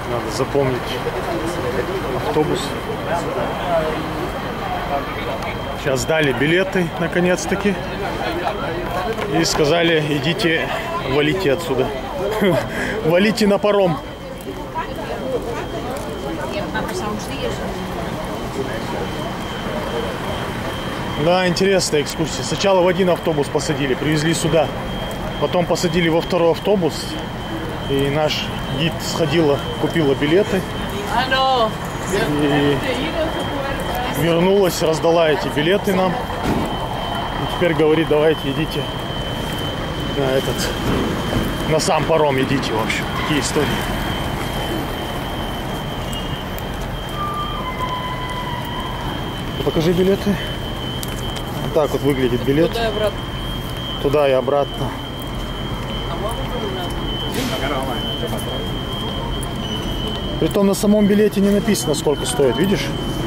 Надо запомнить автобус. Сейчас дали билеты, наконец-таки. И сказали, идите, валите отсюда. Валите на паром. Да, интересная экскурсия. Сначала в один автобус посадили, привезли сюда. Потом посадили во второй автобус. И наш гид сходила, купила билеты. И вернулась, раздала эти билеты нам. И теперь говорит, давайте идите на сам паром идите, в общем. Такие истории. Покажи билеты. Вот так вот выглядит билет. Туда и обратно. Туда и обратно. Притом на самом билете не написано, сколько стоит, видишь?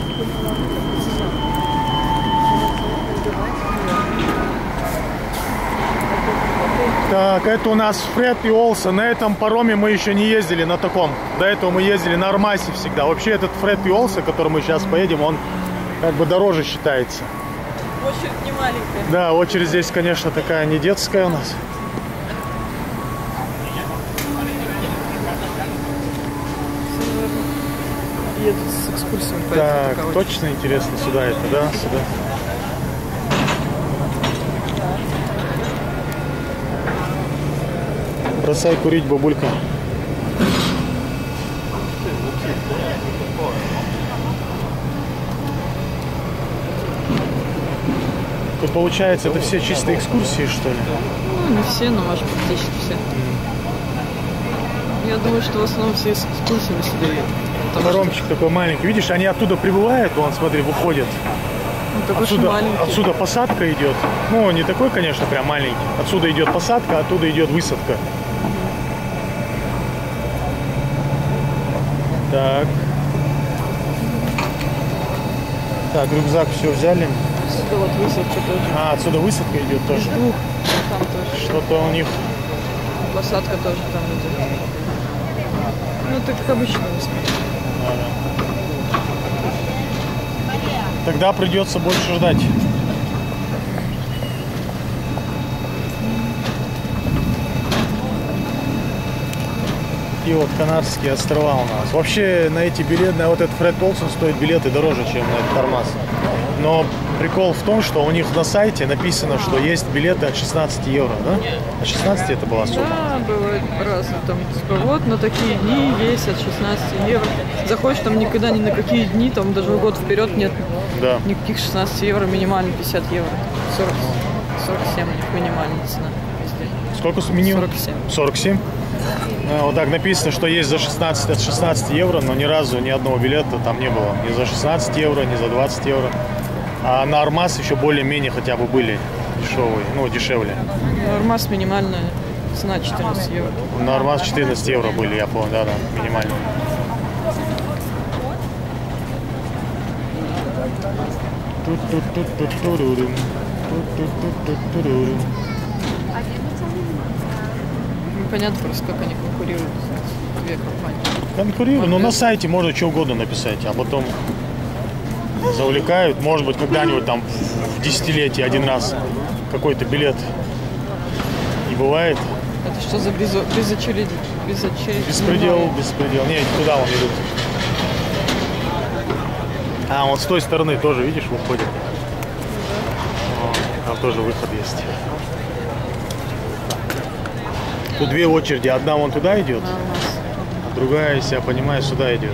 Так, это у нас Фред и Олсен. На этом пароме мы еще не ездили, на таком. До этого мы ездили на Армасе всегда. Вообще этот Фред и Олсен, который мы сейчас поедем, он как бы дороже считается. Очередь не маленькая. Да, очередь здесь, конечно, такая не детская у нас. Едут с экскурсией. Так, точно интересно, сюда это, да, сюда. Бросай курить, бабулька. Тут получается, это все чистые экскурсии, что ли? Ну, не все, но может практически все. Я думаю, что в основном все с экскурсиями сюда едут. Паромчик такой маленький. Видишь, они оттуда прибывают, вон, смотри, выходят. Ну, отсюда посадка идет. Ну, не такой, конечно, прям маленький. Отсюда идет посадка, оттуда идет высадка. Так. Так, рюкзак все взяли. Отсюда вот высадка тоже. А, отсюда высадка идет тоже. Там тоже. Что-то у них. Посадка тоже там идет. Ну, это как обычно. Тогда придется больше ждать. И вот Канарские острова у нас. Вообще на эти билеты, на вот этот Фред Олсен стоит билеты дороже, чем на этот Армас. Но прикол в том, что у них на сайте написано, что есть билеты от 16 евро, да? От 16 это была сумма? Да, бывает разно. Там, типа, вот на такие дни есть от 16 евро. Заходишь, там никогда ни на какие дни, там даже год вперед нет никаких 16 евро, минимально 50 евро. 47 у них минимальная цена везде. Сколько минимум? 47. 47? Вот так написано, что есть за 16 от 16 евро, но ни разу ни одного билета там не было. Ни за 16 евро, ни за 20 евро. А на Армас еще более-менее хотя бы были дешевые, ну, дешевле. На Армас минимальная цена 14 евро. На Армас 14 евро были, я помню, да, минимально. Непонятно просто, как они конкурируют, две компании. Конкурируют, но на сайте можно что угодно написать, а потом завлекают. Может быть, когда-нибудь там в десятилетие один раз какой-то билет и бывает. Это что за безочередь? Беспредел. Не, туда вон идут. А, вот с той стороны тоже, видишь, выходит. Там тоже выход есть. Тут две очереди. Одна вон туда идет, а другая, если я понимаю, сюда идет.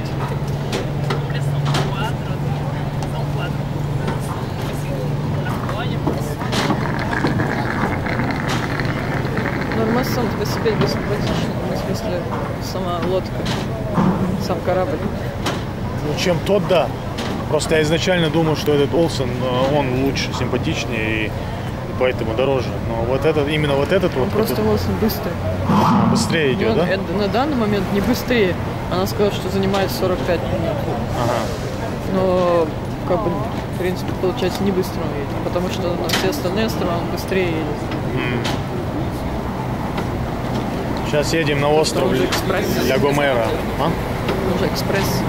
Армас сам по себе бессимпатичный, в смысле, сама лодка, сам корабль. Ну, чем тот, да. Просто я изначально думал, что этот Олсен, он лучше, симпатичнее и поэтому дороже. Но вот этот, именно вот этот вот. Просто Олсен быстрый. Быстрее идет, да? На данный момент не быстрее. Она сказала, что занимает 45 минут. Ага. Но, как бы, в принципе, получается, не быстро он едет. Потому что на все остальные острова он быстрее едет. Сейчас едем на остров Ля Гомера. А? Уже экспресс.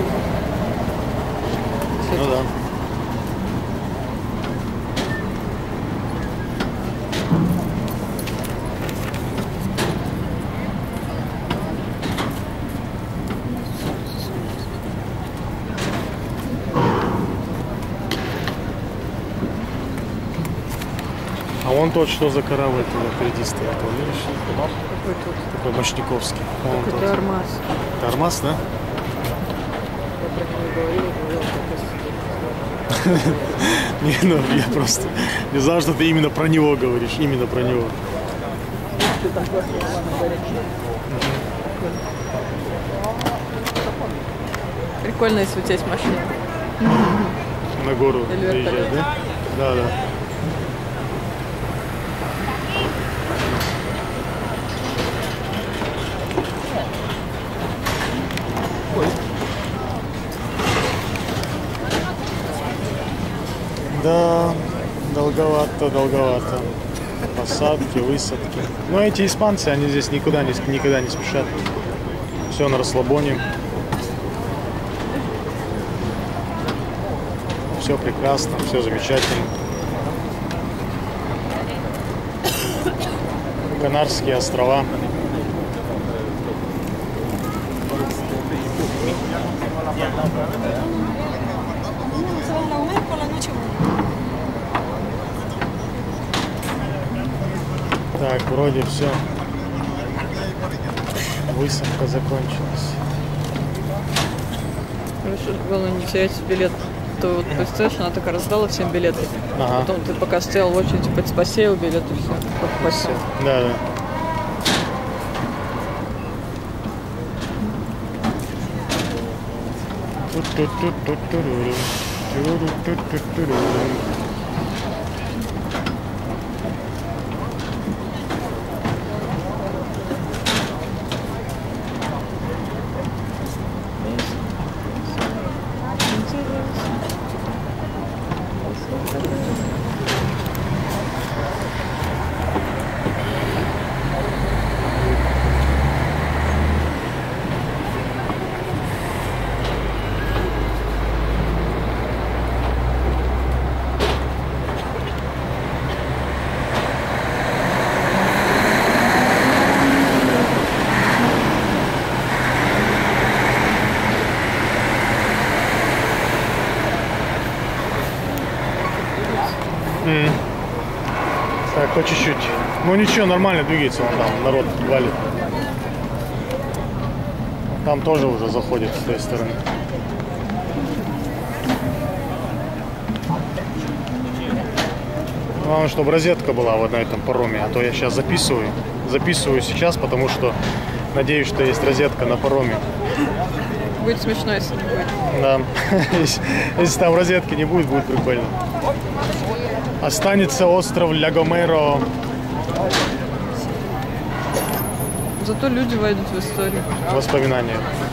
Ну да. А вон тот, что за корабль туда впереди стоит, он, видишь? Какой тут? Такой мощниковский. Это Армаз. Это Армаз, да? Я про него говорил, Не, ну я просто не знал, что ты именно про него говоришь, именно про него. Прикольно, если у тебя есть машина. На гору приезжать, да? Да, да. Да, долговато. Посадки, высадки. Но эти испанцы, они здесь никуда не спешат. Все на расслабоне. Все прекрасно, все замечательно. Канарские острова. Так, вроде все. Высадка закончилась. Хорошо, главное не терять билет. То вот представляешь, она так раздала всем билеты. Ага. Потом ты пока стоял в очереди, посеял билет и все. Посеял. Да, да. Так, по чуть-чуть. Ну ничего, нормально двигается, вон там народ валит. Там тоже уже заходит с той стороны. Главное, чтобы розетка была вот на этом пароме, а то я сейчас записываю. Записываю сейчас, потому что надеюсь, что есть розетка на пароме. Будет смешно, если не будет. Да. Если там розетки не будет, будет прикольно. Останется остров Ля Гомера. Зато люди войдут в историю. Воспоминания.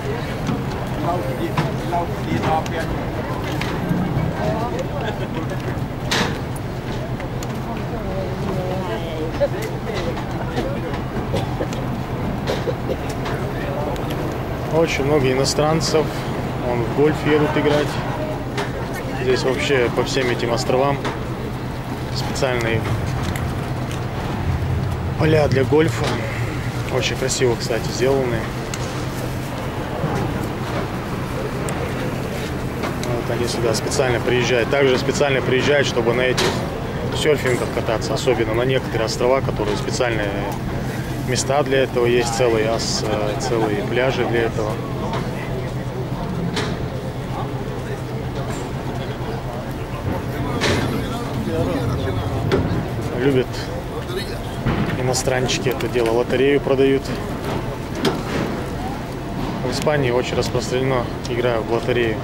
Очень много иностранцев. Вон в гольф едут играть. Здесь вообще по всем этим островам специальные поля для гольфа. Очень красиво, кстати, сделаны. Вот они сюда специально приезжают. Также специально приезжают, чтобы на этих серфингах кататься. Особенно на некоторые острова, которые специальные места для этого есть. Целые пляжи для этого. Любят иностранчики это дело. Лотерею продают. В Испании очень распространено игра в лотерею.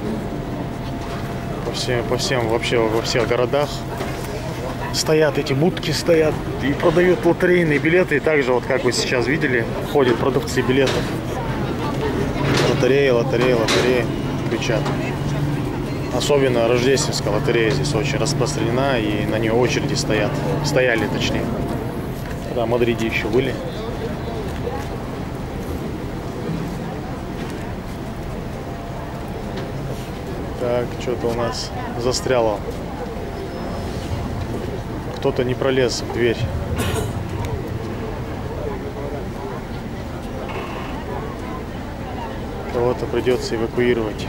По всем вообще во всех городах стоят эти будки, стоят и продают лотерейные билеты. И также, вот как вы сейчас видели, ходят продавцы билетов. Лотерея кричат. Особенно рождественская лотерея здесь очень распространена, и на нее очереди стояли, точнее. Когда в Мадриде еще были. Так, что-то у нас застряло. Кто-то не пролез в дверь. Кого-то придется эвакуировать.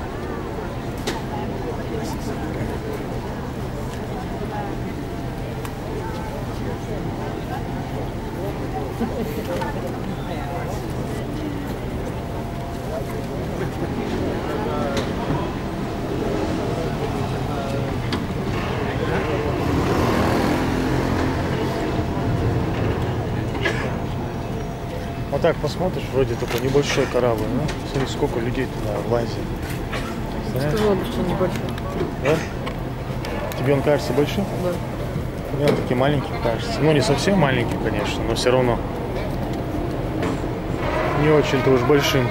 Вот так посмотришь, вроде такой небольшой корабль, ну? Смотри, сколько людей туда влазит. Сказала бы, что небольшой. Да? Тебе он кажется большим? Да. Мне он таким маленьким кажется. Ну, не совсем маленьким, конечно, но все равно не очень-то уж большим.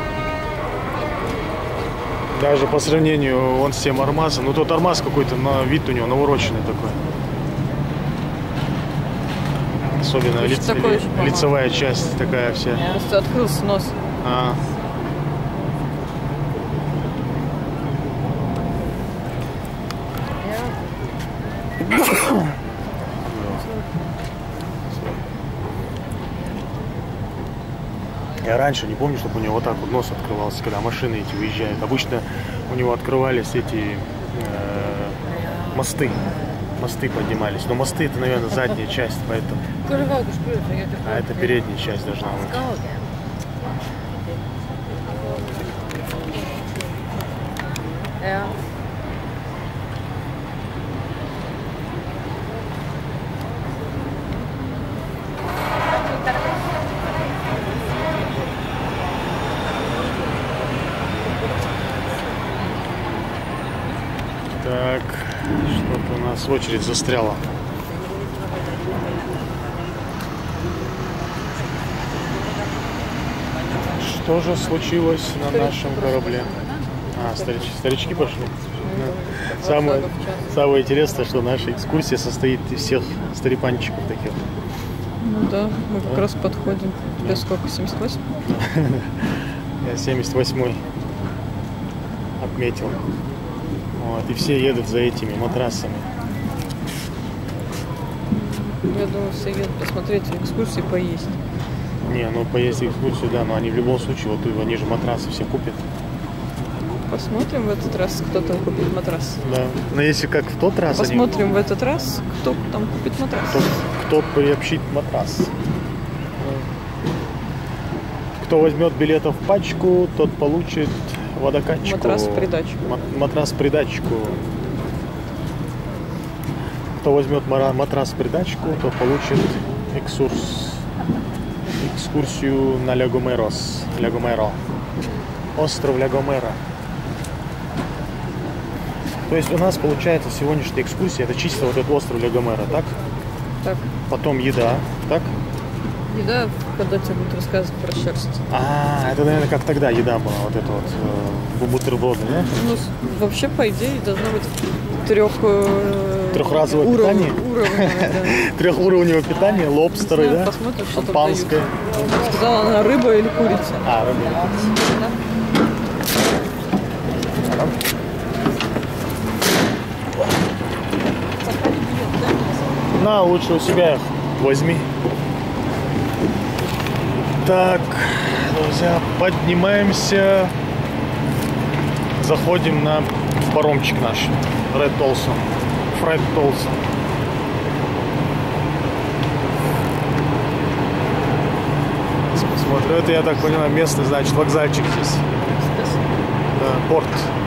Даже по сравнению вон с тем Армазом. Ну, тот Армаз какой-то, на вид у него навороченный такой. Особенно лицевая часть такая вся. Просто открылся нос. Я раньше не помню, чтобы у него вот так вот нос открывался, когда машины эти выезжают. Обычно у него открывались эти мосты. Мосты поднимались. Но мосты это, наверное, задняя часть, поэтому. А это передняя часть должна быть. Так, что-то у нас очередь застряла. Что же случилось на нашем корабле? А, старички пошли. Самое интересное, что наша экскурсия состоит из всех старипанчиков таких. Ну да, мы как раз подходим. Тебе сколько, 78? Я 78-й отметил. Вот, и все едут за этими матрасами. Я думаю, все едут посмотреть экскурсии, поесть. Не, ну поесть экскурсию, да, но они в любом случае, вот они же матрасы все купят. Посмотрим в этот раз, кто там купит матрас. Да, но если как в тот раз... Посмотрим в этот раз, кто там купит матрас. Кто приобщит матрас. Кто возьмет билетов в пачку, тот получит водокачку. Матрас в придачку. Матрас в придачку. Кто возьмет матрас в придачку, тот получит экскурсию на Ля Гомеро. Остров Ля Гомера. То есть у нас получается сегодняшняя экскурсия, это чисто вот этот остров Ля Гомера, так? Так. Потом еда, так? Еда, когда тебе будут рассказывать про шерсть. А, это, наверное, как тогда еда была, вот это вот бутерброды, да? Ну, вообще, по идее, должно быть трехразовое питание. Трехуровневое питание, лобстеры, да? Посмотрим, что там шампанское. Сказала она, рыба или курица? А, рыба или курица. На, лучше у себя их возьми. Так, друзья, поднимаемся. Заходим на паромчик наш. Фред Толсон. Смотрю, это, я так понимаю, местный, значит, вокзальчик здесь. Да, порт.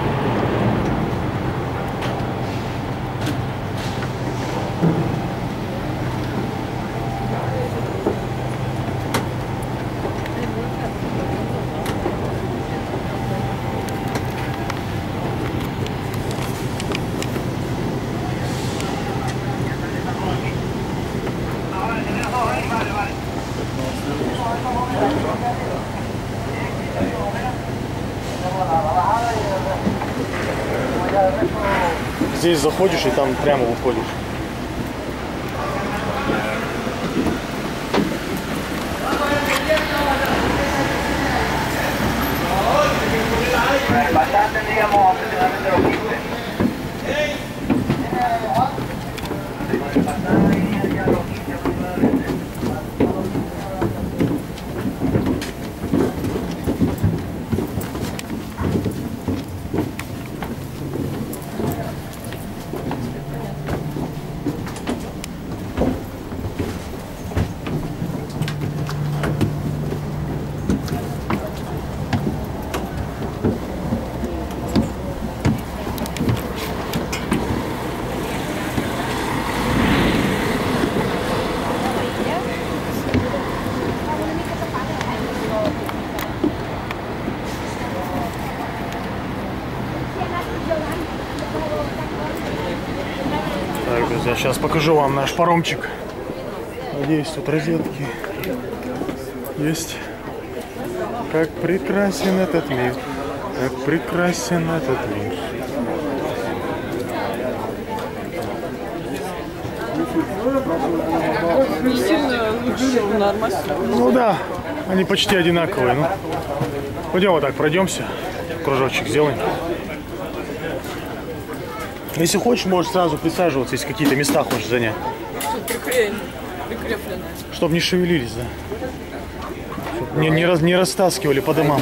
Здесь заходишь и там прямо выходишь. Bastante, digamos, друзья, сейчас покажу вам наш паромчик. Надеюсь, тут розетки есть. Как прекрасен этот мир. Как прекрасен этот мир. Не сильно нормально. Ну да, они почти одинаковые. Ну, пойдем вот так пройдемся. Кружочек сделаем. Если хочешь, можешь сразу присаживаться, если какие-то места хочешь занять. Прикрепленные. Чтоб не шевелились, да. Чтоб не растаскивали по домам.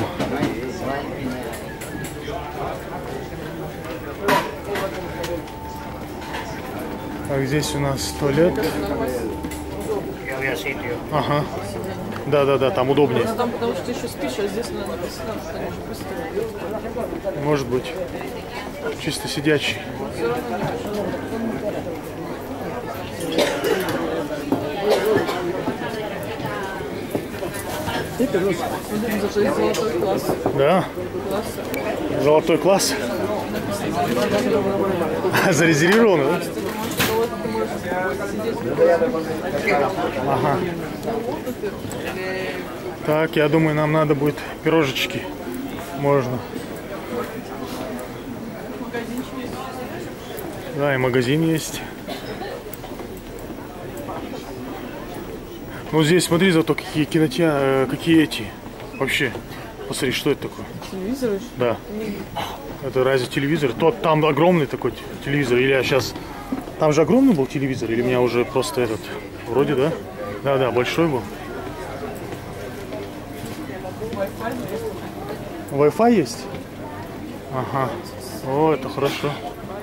Так, здесь у нас туалет. Ага. Да, там удобнее. Там потому что ты еще спишь, а здесь надо написано, что они же быстро. Может быть. Чисто сидячий. Золотой класс. Да? Золотой класс? Зарезервировано, да? Ага. Так, я думаю, нам надо будет пирожечки. Можно. Да, и магазин есть. Ну здесь, смотри, зато какие кинотеатры, какие эти. Вообще, посмотри, что это такое? Телевизор? Да. Это разве телевизор? Тот там огромный такой телевизор. Или я сейчас... Там же огромный был телевизор? Или у меня уже просто этот... Вроде, да? Да, большой был. Wi-Fi есть? Ага. О, это хорошо.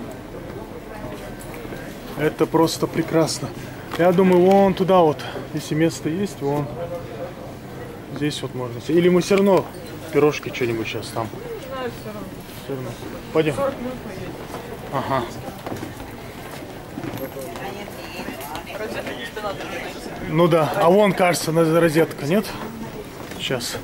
Это просто прекрасно. Я думаю, вон туда вот, если место есть, вон. Здесь вот можно. Или мы все равно пирожки что-нибудь сейчас там. Все равно. Пойдем. Ага. Ну да. А вон, кажется, розетка, нет? Сейчас.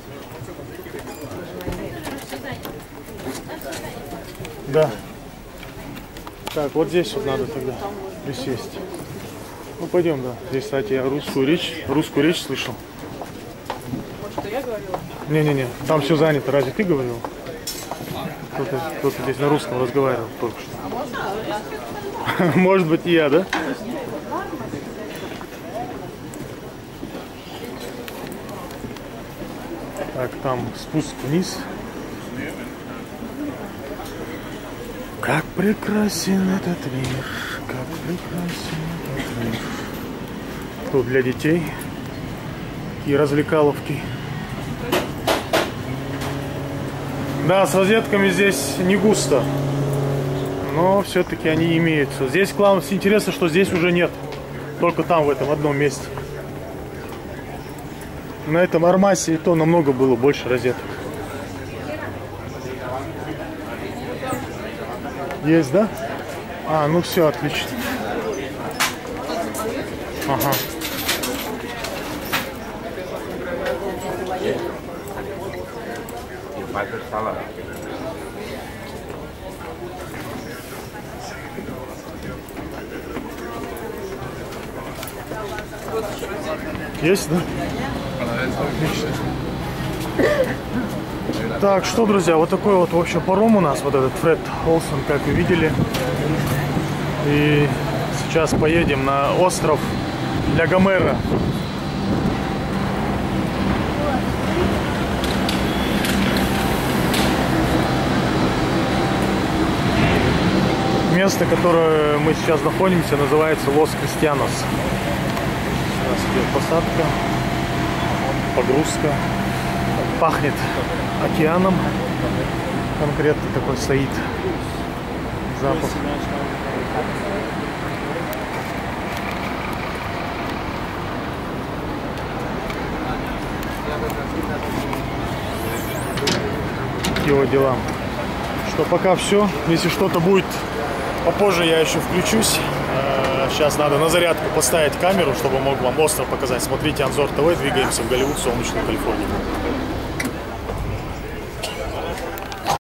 Да. Так, вот здесь вот надо тогда присесть. Ну пойдем, да. Здесь, кстати, я русскую речь слышал. Может, я говорила? Не, там все занято. Разве ты говорил? Кто-то здесь на русском разговаривал только что. Может быть, и я, да? Так, там спуск вниз. Как прекрасен этот мир, как прекрасен этот мир. Тут для детей такие развлекаловки. Да, с розетками здесь не густо, но все-таки они имеются. Здесь главное, интересно, что здесь уже нет, только там в этом одном месте. На этом Армасе и то намного было больше розеток. Есть, да? А, ну все, отлично. Ага. Есть, да? Отлично. Так, что, друзья, вот такой вот, в общем, паром у нас, вот этот Фред Олсен, как вы видели. И сейчас поедем на остров Ля Гомера. Место, которое мы сейчас находимся, называется Лос Кристианос. Сейчас идет посадка, погрузка. Пахнет океаном. Конкретно такой стоит запах. Его дела. Что пока все. Если что-то будет попозже, я еще включусь. Сейчас надо на зарядку поставить камеру, чтобы мог вам остров показать. Смотрите Анзор ТВ, двигаемся в Голливуд, солнечную Калифорнию.